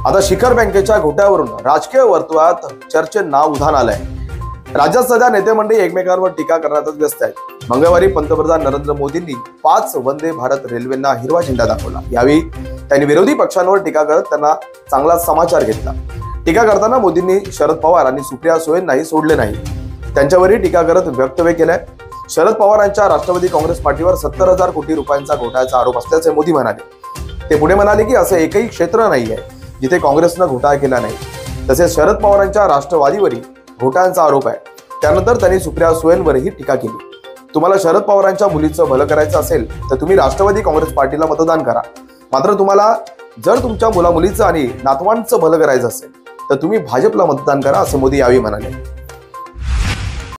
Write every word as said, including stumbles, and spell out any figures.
आता शिखर बँकेच्या घोटाळ्यावरून राजकीय वर्तुळात चर्चेंना उधाण आलंय। राज्यात सध्या नेते मंडळी एकमेकांवर टीका करण्यातच व्यस्त आहेत। मंगळवारी पंतप्रधान नरेंद्र मोदींनी पाच वंदे भारत रेल्वेंना हिरवा झेंडा दाखवला। यावेळी त्यांनी विरोधी पक्षांवर टीका करत त्यांना चांगला समाचार घेतला। टीका करताना मोदींनी शरद पवार आणि सुप्रिया सुळेंनाही सोडले नाही, त्यांच्यावरही टीका करत वक्तव्य केलंय। शरद पवारांच्या राष्ट्रवादी काँग्रेस पार्टीवर सत्तर हजार कोटी रुपयांचा घोटाळ्याचा आरोप असल्याचे मोदी म्हणाले। ते पुढे म्हणाले की असं एकही क्षेत्र नाहीये जिथे काँग्रेसनं घोटाळा केला नाही। तसेच शरद पवारांच्या राष्ट्रवादीवरही घोटाळ्यांचा आरोप आहे। त्यानंतर त्यांनी सुप्रिया सुळेंवरही टीका केली। तुम्हाला शरद पवारांच्या मुलीचं भलं करायचं असेल तर तुम्ही राष्ट्रवादी काँग्रेस पार्टीला मतदान करा, मात्र तुम्हाला जर तुमच्या मुला मुलीचं आणि नातवांचं भलं करायचं असेल तर तुम्ही भाजपला मतदान करा, असं मोदी यावेळी म्हणाले।